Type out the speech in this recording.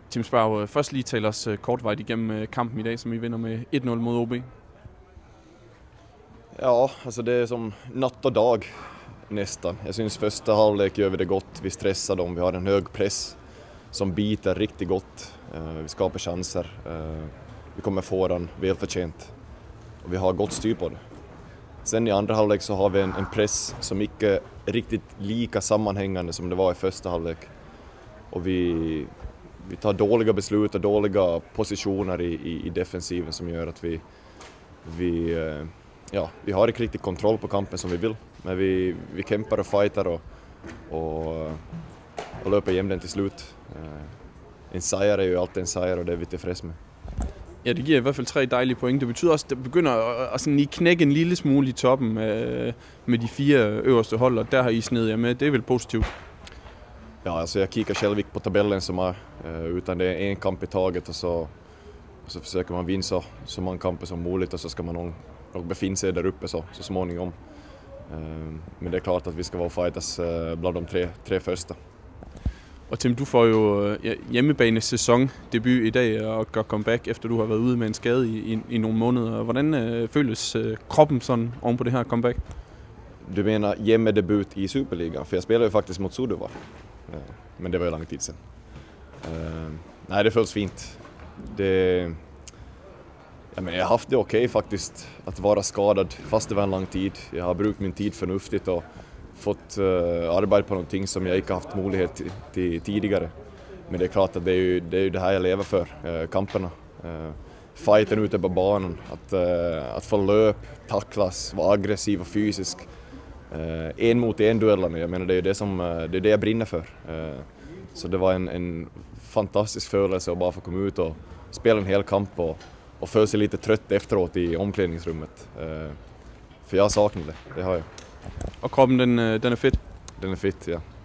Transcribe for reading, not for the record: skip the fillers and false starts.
Tim Sparv, først lige tale os kortvejt igennem kampen i dag, som I vinder med 1-0 mod OB. Ja, alltså det är som natt och dag nästan. Jag syns första halvlek gör vi det gott, vi stressar dem, vi har en hög press som biter riktigt gott. Vi skapar chanser, vi kommer få den välförtjänt och vi har gott styr på det. Sen i andra halvlek så har vi en press som inte är riktigt lika sammanhängande som det var i första halvlek. Och vi tar dåliga beslut och dåliga positioner i defensiven som gör att vi har inte riktigt kontroll på kampen som vi vill. Men vi kämpar och fightar och löper jämnt den till slut. En sejr är ju alltid en sejr och det är vi tillfreds med. Ja, det giver i hvert fald 3 dejlige point. Det betyder også, at det begynder at sådan lige knække en lille smule i toppen med de 4 øverste hold, og der har I snedet jer med. Det är väl positivt? Ja, alltså jag kikar själv på tabellen som är, utan det är en kamp i taget och så försöker man vinna så många kamper som möjligt och så ska man nog befinna sig där uppe så småningom. Men det är klart att vi ska vara fightas bland de tre första. Og Tim, du får jo hjemmebane sæsondebut i dag og gør comeback, efter du har været ude med en skade i nogle måneder. Hvordan føles kroppen sådan oven på det her comeback? Du menar hjemmedebut i Superligan? För jag spelar ju faktiskt mot Sudova. Men det var ju lång tid sedan. Nej, det känns fint. Jag har haft det okej faktiskt att vara skadad fast det var en lång tid. Jag har brukt min tid förnuftigt och fått arbeta på någonting som jag inte haft möjlighet till tidigare. Men det är klart att det är ju det här jag lever för, kamperna. Fighten ute på banan, att få löp, tacklas, vara aggressiv och fysisk. En mot en duellerna, jag menar det är det jag brinner för. Så det var en fantastisk födelse att bara få komma ut och spela en hel kamp och föra sig lite trött efteråt i omklädningsrummet. För jag saknar det har jag. Og kroppen, den er fedt? Den är fit, ja.